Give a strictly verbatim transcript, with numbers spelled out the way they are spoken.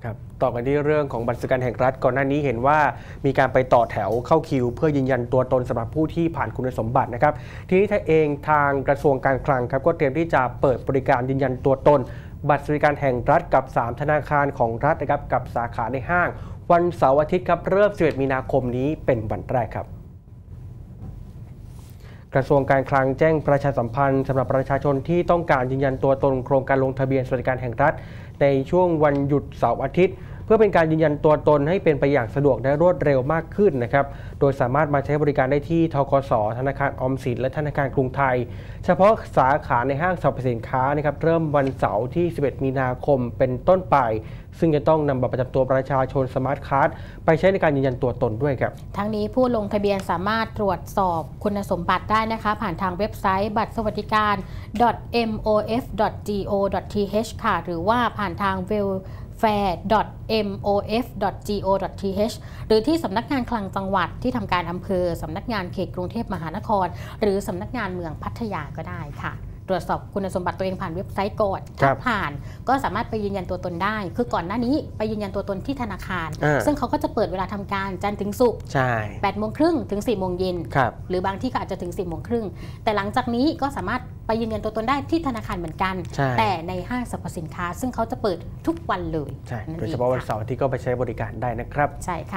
ครับต่อกันที่เรื่องของบัตรสวัสดิการแห่งรัฐก่อนหน้านี้เห็นว่ามีการไปต่อแถวเข้าคิวเพื่อยืนยันตัวตนสำหรับผู้ที่ผ่านคุณสมบัตินะครับทีนี้ถ้าเองทางกระทรวงการคลังครับก็เตรียมที่จะเปิดบริการยืนยันตัวตนบัตรสวัสดิการแห่งรัฐกับสามธนาคารของรัฐนะครับกับสาขาในห้างวันเสาร์อาทิตย์ครับเริ่มสิบเอ็ดมีนาคมนี้เป็นวันแรกครับกระทรวงการคลังแจ้งประชาสัมพันธ์สำหรับประชาชนที่ต้องการยืนยันตัวตนโครงการลงทะเบียนสวัสดิการแห่งรัฐในช่วงวันหยุดเสาร์อาทิตย์เพื่อเป็นการยืนยันตัวตนให้เป็นไปอย่างสะดวกและรวดเร็วมากขึ้นนะครับโดยสามารถมาใช้บริการได้ที่ธกส.ธนาคารออมสินและธนาคารกรุงไทยเฉพาะสาขาในห้างสรรพสินค้านะครับเริ่มวันเสาร์ที่สิบเอ็ดมีนาคมเป็นต้นไปซึ่งจะต้องนำบัตรประจำตัวประชาชนสมาร์ทการ์ดไปใช้ในการยืนยันตัวตนด้วยครับทั้งนี้ผู้ลงทะเบียนสามารถตรวจสอบคุณสมบัติได้นะคะผ่านทางเว็บไซต์บัตรสวัสดิการ ดอท เอ็ม โอ เอฟ ดอท จี โอ ดอท ที เอช ค่ะหรือว่าผ่านทาง เวลแฟร์ ดอท เอ็ม โอ เอฟ ดอท จี โอ ดอท ที เอช หรือที่สำนักงานคลังจังหวัดที่ทำการอำเภอสำนักงานเขตกรุงเทพมหานครหรือสำนักงานเมืองพัทยาก็ได้ค่ะตรวจสอบคุณสมบัติตัวเองผ่านเว็บไซต์ก่อนถ้าผ่านก็สามารถไปยืนยันตัวตนได้คือก่อนหน้านี้ไปยืนยันตัวตนที่ธนาคารซึ่งเขาก็จะเปิดเวลาทำการจันทร์ถึงศุกร์แปดโมงครึ่งถึงสี่โมงเย็นหรือบางที่ก็อาจจะถึงสี่โมงครึ่งแต่หลังจากนี้ก็สามารถไปยืนยันตัวตนได้ที่ธนาคารเหมือนกันแต่ในห้างสรรพสินค้าซึ่งเขาจะเปิดทุกวันเลยโดยเฉพาะวันเสาร์ที่ก็ไปใช้บริการได้นะครับใช่ค่ะ